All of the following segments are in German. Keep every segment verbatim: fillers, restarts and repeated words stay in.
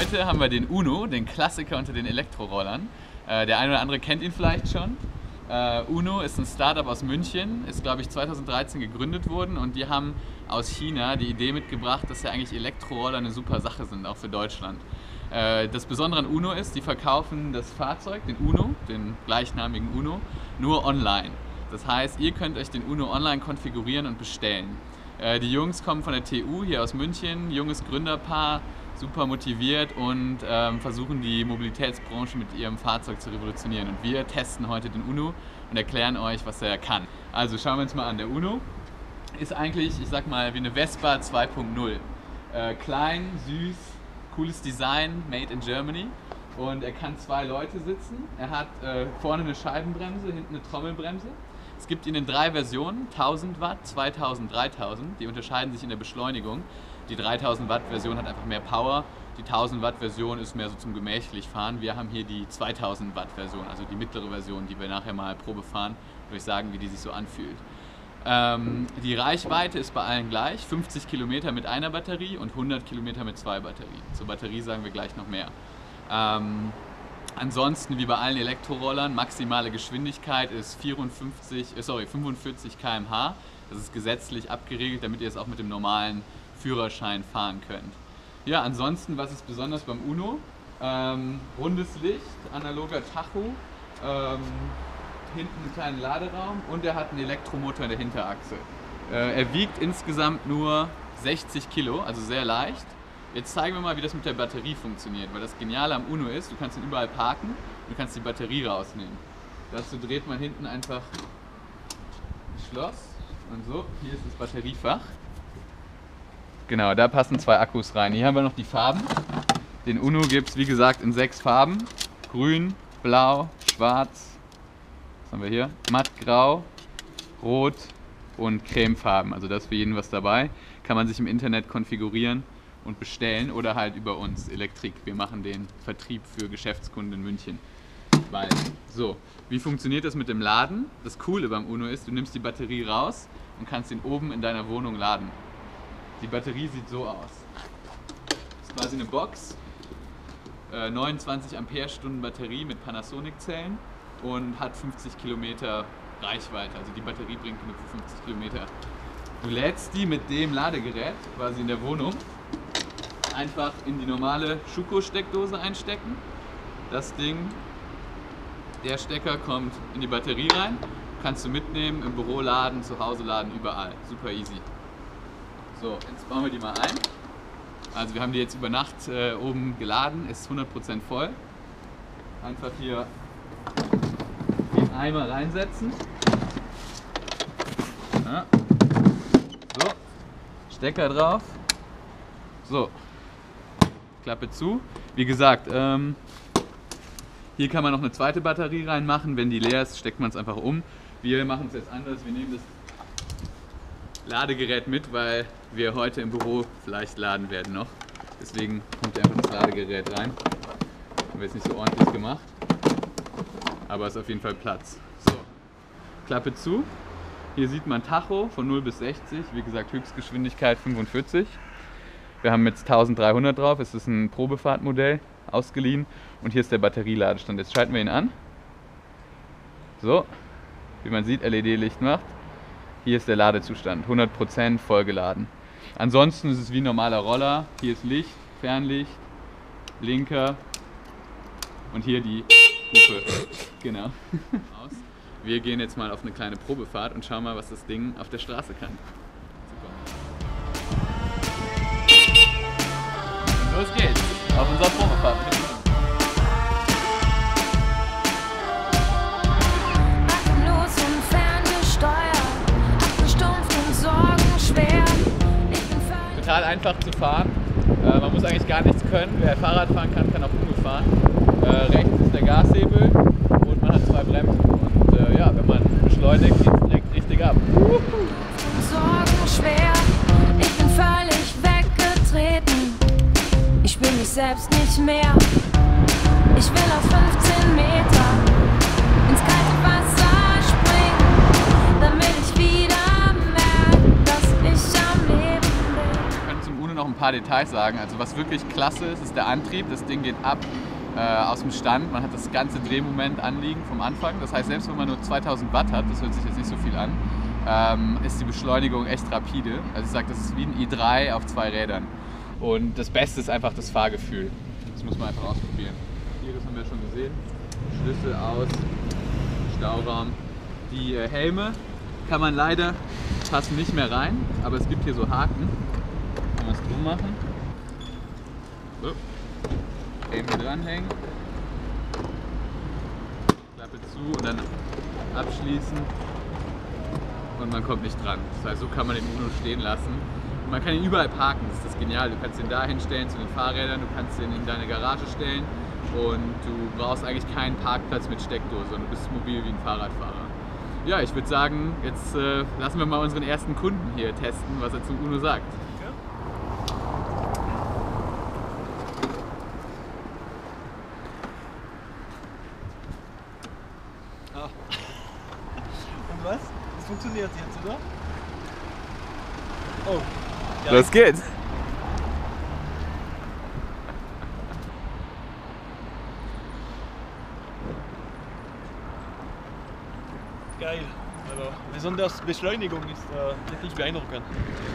heute haben wir den UNU, den Klassiker unter den Elektrorollern. Äh, der eine oder andere kennt ihn vielleicht schon. Uh, UNU ist ein Startup aus München, ist glaube ich zweitausenddreizehn gegründet worden und die haben aus China die Idee mitgebracht, dass ja eigentlich Elektroroller eine super Sache sind, auch für Deutschland. Uh, das Besondere an UNU ist, die verkaufen das Fahrzeug, den UNU, den gleichnamigen UNU, nur online. Das heißt, ihr könnt euch den UNU online konfigurieren und bestellen. Uh, die Jungs kommen von der T U hier aus München, junges Gründerpaar, super motiviert und ähm, versuchen die Mobilitätsbranche mit ihrem Fahrzeug zu revolutionieren. Und wir testen heute den UNU und erklären euch, was er kann. Also schauen wir uns mal an. Der UNU ist eigentlich, ich sag mal, wie eine Vespa zwei punkt null. Äh, klein, süß, cooles Design, made in Germany. Und er kann zwei Leute sitzen. Er hat äh, vorne eine Scheibenbremse, hinten eine Trommelbremse. Es gibt ihn in drei Versionen, tausend Watt, zweitausend, dreitausend. Die unterscheiden sich in der Beschleunigung. Die dreitausend Watt Version hat einfach mehr Power, die tausend Watt Version ist mehr so zum gemächlich fahren. Wir haben hier die zweitausend Watt Version, also die mittlere Version, die wir nachher mal Probe fahren und euch sagen, wie die sich so anfühlt. Ähm, die Reichweite ist bei allen gleich, fünfzig Kilometer mit einer Batterie und hundert Kilometer mit zwei Batterien. Zur Batterie sagen wir gleich noch mehr. Ähm, ansonsten, wie bei allen Elektrorollern, maximale Geschwindigkeit ist vierundfünfzig, äh, sorry, fünfundvierzig Kilometer pro Stunde. Das ist gesetzlich abgeregelt, damit ihr es auch mit dem normalen Führerschein fahren könnt. Ja, ansonsten, was ist besonders beim UNU? Ähm, rundes Licht, analoger Tacho, ähm, hinten einen kleinen Laderaum und er hat einen Elektromotor in der Hinterachse. Äh, er wiegt insgesamt nur sechzig Kilo, also sehr leicht. Jetzt zeigen wir mal, wie das mit der Batterie funktioniert, weil das Geniale am UNU ist, du kannst ihn überall parken, du kannst die Batterie rausnehmen. Dazu dreht man hinten einfach das Schloss und so, hier ist das Batteriefach. Genau, da passen zwei Akkus rein. Hier haben wir noch die Farben. Den UNU gibt es wie gesagt in sechs Farben. Grün, Blau, Schwarz, was haben wir hier? Mattgrau, Rot und Cremefarben. Also da ist für jeden was dabei. Kann man sich im Internet konfigurieren und bestellen oder halt über uns, ELECTRIQUE. Wir machen den Vertrieb für Geschäftskunden in München. Weil, so, wie funktioniert das mit dem Laden? Das Coole beim UNU ist, du nimmst die Batterie raus und kannst ihn oben in deiner Wohnung laden. Die Batterie sieht so aus. Das ist quasi eine Box, äh, neunundzwanzig Ampere-Stunden Batterie mit Panasonic-Zellen und hat fünfzig Kilometer Reichweite. Also die Batterie bringt genug für fünfzig Kilometer. Du lädst die mit dem Ladegerät quasi in der Wohnung einfach in die normale Schuko-Steckdose einstecken. Das Ding, der Stecker kommt in die Batterie rein, kannst du mitnehmen, im Büro laden, zu Hause laden, überall. Super easy. So, jetzt bauen wir die mal ein. Also wir haben die jetzt über Nacht äh, oben geladen, ist hundert Prozent voll. Einfach hier den Eimer reinsetzen. Ja. So, Stecker drauf. So, Klappe zu. Wie gesagt, ähm, hier kann man noch eine zweite Batterie reinmachen. Wenn die leer ist, steckt man es einfach um. Wir machen es jetzt anders. Wir nehmen das Ladegerät mit, weil wir heute im Büro vielleicht laden werden noch. Deswegen kommt hier einfach das Ladegerät rein. Haben wir jetzt nicht so ordentlich gemacht, aber es ist auf jeden Fall Platz. So, Klappe zu. Hier sieht man Tacho von null bis sechzig, wie gesagt Höchstgeschwindigkeit fünfundvierzig. Wir haben jetzt dreizehnhundert drauf, es ist ein Probefahrtmodell, ausgeliehen. Und hier ist der Batterieladestand. Jetzt schalten wir ihn an. So, wie man sieht, L E D-Licht macht. Hier ist der Ladezustand, hundert Prozent vollgeladen. Ansonsten ist es wie ein normaler Roller. Hier ist Licht, Fernlicht, Blinker und hier die Hupe. Genau. Wir gehen jetzt mal auf eine kleine Probefahrt und schauen mal, was das Ding auf der Straße kann. Und los geht's auf unserer Probefahrt. Total einfach zu fahren. Äh, man muss eigentlich gar nichts können. Wer Fahrrad fahren kann, kann auch UNU fahren. Äh, rechts ist der Gashebel und man hat zwei Bremsen. Und äh, ja, wenn man beschleunigt, geht es direkt richtig ab. Sorgen schwer, ich bin völlig weggetreten. Ich spür mich selbst nicht mehr. Ich will auf fünfzehn Meter ins kalte Wasser springen, damit ich wieder merke, dass ich am Leben bin. noch ein paar Details sagen. Also was wirklich klasse ist, ist der Antrieb. Das Ding geht ab äh, aus dem Stand. Man hat das ganze Drehmoment anliegen vom Anfang. Das heißt, selbst wenn man nur zweitausend Watt hat, das hört sich jetzt nicht so viel an, ähm, ist die Beschleunigung echt rapide. Also ich sage, das ist wie ein i drei auf zwei Rädern. Und das Beste ist einfach das Fahrgefühl. Das muss man einfach ausprobieren. Hier, das haben wir schon gesehen. Schlüssel aus, Stauraum. Die äh, Helme kann man leider passen nicht mehr rein, aber es gibt hier so Haken. Kann man es drum machen. So. Helm hier dranhängen. Klappe zu und dann abschließen. Und man kommt nicht dran. Das heißt, so kann man den UNO stehen lassen. Und man kann ihn überall parken, das ist das genial. Du kannst ihn da hinstellen zu den Fahrrädern, du kannst ihn in deine Garage stellen und du brauchst eigentlich keinen Parkplatz mit Steckdose, sondern du bist mobil wie ein Fahrradfahrer. Ja, ich würde sagen, jetzt äh, lassen wir mal unseren ersten Kunden hier testen, was er zum UNO sagt. Ah. Und was? Das funktioniert jetzt, oder? Oh. Ja. Los geht's! Geil. Also, besonders Beschleunigung ist äh, wirklich beeindruckend.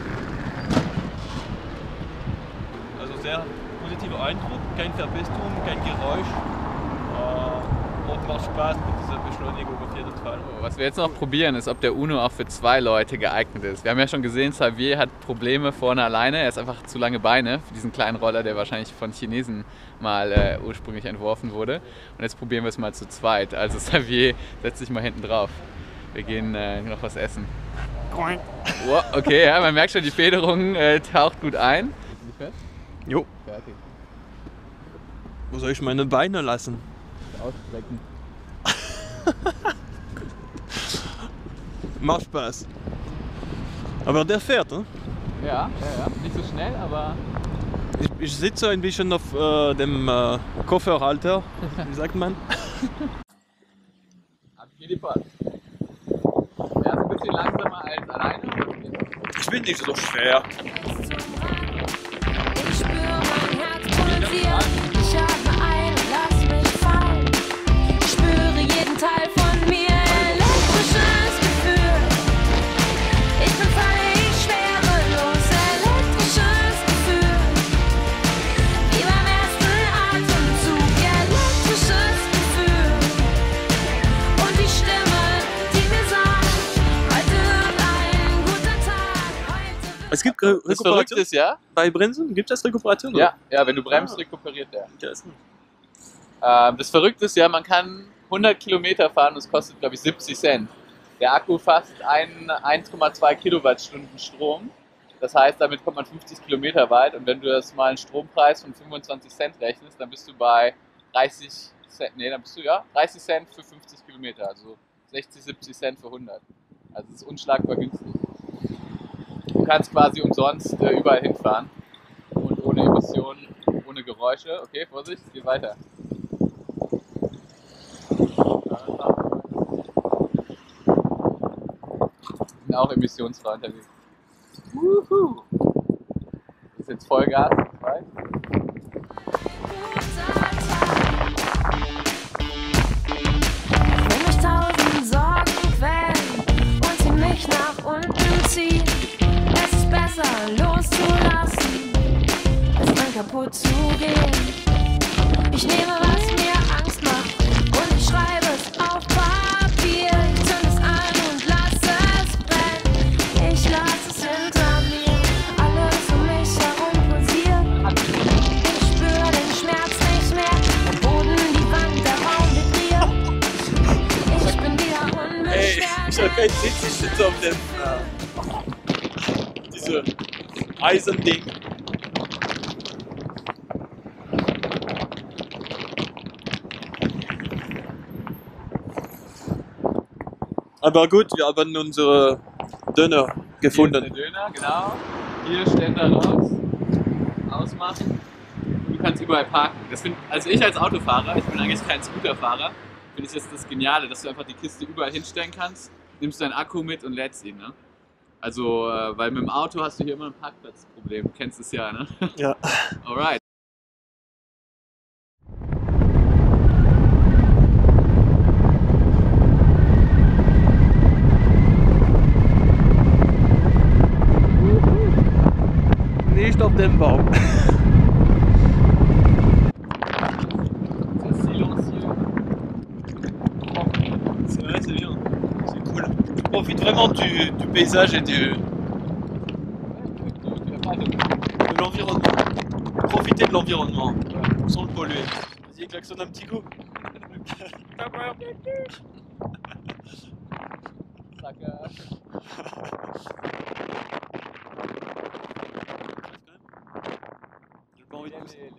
Also sehr positiver Eindruck, keine Verpestung, kein Geräusch. Äh, und macht Spaß mit dieser Beschleunigung auf jeden Fall. Was wir jetzt noch probieren, ist, ob der UNO auch für zwei Leute geeignet ist. Wir haben ja schon gesehen, Xavier hat Probleme vorne alleine. Er ist einfach zu lange Beine für diesen kleinen Roller, der wahrscheinlich von Chinesen mal äh, ursprünglich entworfen wurde. Und jetzt probieren wir es mal zu zweit. Also Xavier, setz dich mal hinten drauf. Wir gehen äh, noch was essen. Wow, okay, ja, man merkt schon, die Federung äh, taucht gut ein. Nicht fest? Jo. Fertig. Wo soll ich meine Beine lassen? Ausstrecken. Macht Spaß. Aber der fährt, ne? Ja, ja, ja. Nicht so schnell, aber... Ich, ich sitze ein bisschen auf äh, dem äh, Kofferhalter, wie sagt man? Ab geht die Fahrt. Er ist ein bisschen langsamer als alleine. Ich bin nicht so schwer. Ich spüre mein Herz pulsieren. Ich atme ein und lass mich fallen. Ich spüre jeden Teil von mir. Elektrisches Gefühl. Ich bin völlig schwerelos. Elektrisches Gefühl. Wie beim ersten Atemzug. Elektrisches Gefühl. Und die Stimme, die mir sagt, heute wird ein guter Tag. Heute wird Es gibt Re Das Verrückte Rekuperation ist, ja? bei Bremsen? Gibt es Rekuperation? Ja, ja, wenn du bremst, Ah. rekuperiert der. Interessant. Ähm, das Verrückte ist ja, man kann hundert Kilometer fahren und es kostet, glaube ich, siebzig Cent. Der Akku fasst eins Komma zwei Kilowattstunden Strom. Das heißt, damit kommt man fünfzig Kilometer weit. Und wenn du das mal einen Strompreis von fünfundzwanzig Cent rechnest, dann bist du bei dreißig Cent. Nee, dann bist du ja dreißig Cent für fünfzig Kilometer. Also sechzig, siebzig Cent für hundert. Also es ist unschlagbar günstig. Du kannst quasi umsonst äh, überall hinfahren. Und ohne Emissionen, ohne Geräusche. Okay, Vorsicht, es geht weiter. Wir sind auch emissionsfrei unterwegs. Wuhu. Das ist jetzt Vollgas. Zwei. Wenn mich tausend Sorgen quälen und sie mich nach unten ziehen, es ist besser loszulassen, als dann kaputt zu gehen. Ich nehme, was mir Angst macht und ich schreibe es auf Papier. Ich zünd es an und lasse es brennen. Ich lasse es hinter mir, alles um mich herum pulsiert. Ich spüre den Schmerz nicht mehr, am Boden, die Wand, der Raum vibriert. Ich bin wieder Ey, ich hab unbeschwert. keinen Sitz, ich sitze auf dem äh, diese Eisending. Aber gut, wir haben unsere Döner gefunden. Hier ist der Döner, genau. Hier Ständer raus. Ausmachen. Du kannst überall parken. Das find, also ich als Autofahrer, ich bin eigentlich kein Scooterfahrer, finde ich das das Geniale, dass du einfach die Kiste überall hinstellen kannst, nimmst deinen Akku mit und lädst ihn. Ne? Also, äh, weil mit dem Auto hast du hier immer ein Parkplatzproblem. Du kennst es ja, ne? Ja. Alright. Nicht auf dem Baum. C'est silencieux. C'est vrai, c'est bien. C'est cool. Tu profites vraiment du, du paysage et du, de l'environnement. Profiter de l'environnement sans le polluer. Vas-y, klaxonne un petit coup. J'ai pas envie de pousser.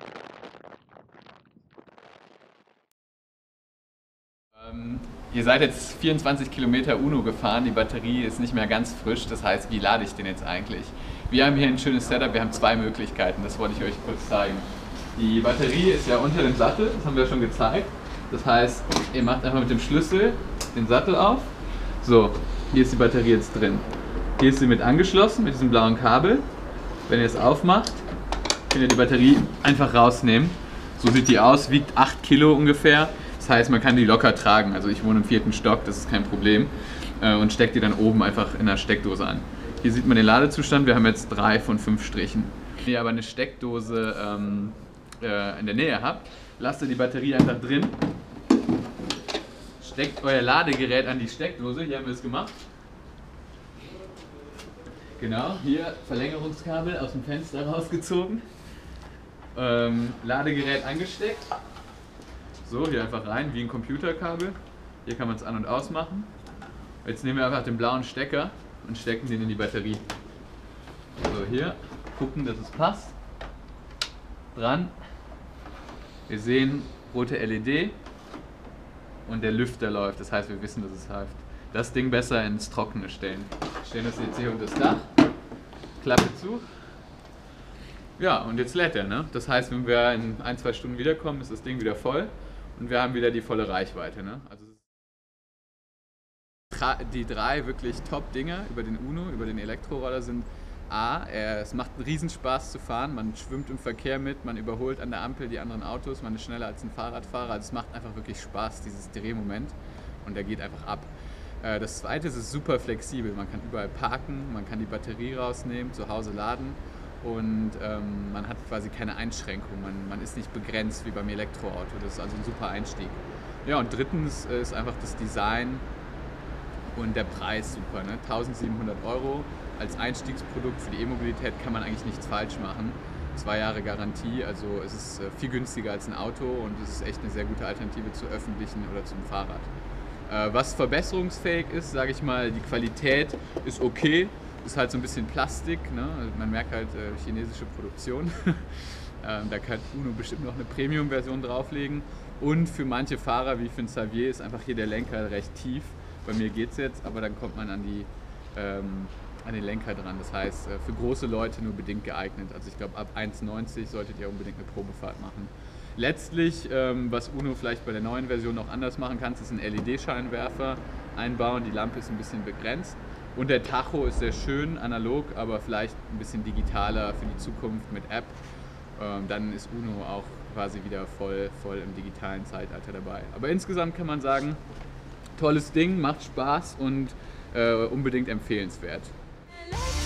Ähm, ihr seid jetzt vierundzwanzig Kilometer UNO gefahren, die Batterie ist nicht mehr ganz frisch, das heißt, wie lade ich den jetzt eigentlich? Wir haben hier ein schönes Setup, wir haben zwei Möglichkeiten, das wollte ich euch kurz zeigen. Die Batterie ist ja unter dem Sattel, das haben wir schon gezeigt. Das heißt, ihr macht einfach mit dem Schlüssel den Sattel auf. So, hier ist die Batterie jetzt drin. Hier ist sie mit angeschlossen, mit diesem blauen Kabel. Wenn ihr es aufmacht, könnt ihr die Batterie einfach rausnehmen. So sieht die aus, wiegt acht Kilo ungefähr. Das heißt, man kann die locker tragen. Also ich wohne im vierten Stock, das ist kein Problem. Und steckt die dann oben einfach in der Steckdose an. Hier sieht man den Ladezustand, wir haben jetzt drei von fünf Strichen. Wenn ihr aber eine Steckdose ähm, äh, in der Nähe habt, lasst ihr die Batterie einfach drin. Steckt euer Ladegerät an die Steckdose, hier haben wir es gemacht. Genau, hier Verlängerungskabel aus dem Fenster rausgezogen. Ähm, Ladegerät angesteckt. So, hier einfach rein, wie ein Computerkabel. Hier kann man es an- und ausmachen. Jetzt nehmen wir einfach den blauen Stecker und stecken den in die Batterie. So, hier, gucken, dass es passt. Dran. Wir sehen rote L E D und der Lüfter läuft, das heißt, wir wissen, dass es läuft. Das Ding besser ins Trockene stellen. Stellen das jetzt hier unter das Dach, Klappe zu. Ja, und jetzt lädt er, ne? Das heißt, wenn wir in ein, zwei Stunden wiederkommen, ist das Ding wieder voll und wir haben wieder die volle Reichweite, ne? Also die drei wirklich Top-Dinger über den UNO, über den Elektroroller sind A, er, es macht einen Riesenspaß zu fahren, man schwimmt im Verkehr mit, man überholt an der Ampel die anderen Autos, man ist schneller als ein Fahrradfahrer, also es macht einfach wirklich Spaß, dieses Drehmoment, und der geht einfach ab. Das zweite ist, es ist super flexibel, man kann überall parken, man kann die Batterie rausnehmen, zu Hause laden und ähm, man hat quasi keine Einschränkung, man, man ist nicht begrenzt wie beim Elektroauto, das ist also ein super Einstieg. Ja, und drittens ist einfach das Design und der Preis super, ne? eintausendsiebenhundert Euro als Einstiegsprodukt für die E-Mobilität kann man eigentlich nichts falsch machen. Zwei Jahre Garantie, also es ist viel günstiger als ein Auto und es ist echt eine sehr gute Alternative zu öffentlichen oder zum Fahrrad. Was verbesserungsfähig ist, sage ich mal, die Qualität ist okay, ist halt so ein bisschen Plastik, ne? Man merkt halt äh, chinesische Produktion. ähm, da kann UNO bestimmt noch eine Premium-Version drauflegen und für manche Fahrer wie für den Xavier ist einfach hier der Lenker recht tief. Bei mir geht es jetzt, aber dann kommt man an, die, ähm, an den Lenker dran. Das heißt, äh, für große Leute nur bedingt geeignet. Also ich glaube, ab eins neunzig solltet ihr unbedingt eine Probefahrt machen. Letztlich, ähm, was UNO vielleicht bei der neuen Version noch anders machen kann, ist einen L E D-Scheinwerfer einbauen. Die Lampe ist ein bisschen begrenzt. Und der Tacho ist sehr schön, analog, aber vielleicht ein bisschen digitaler für die Zukunft mit App. Ähm, dann ist UNO auch quasi wieder voll, voll im digitalen Zeitalter dabei. Aber insgesamt kann man sagen, tolles Ding, macht Spaß und äh, unbedingt empfehlenswert.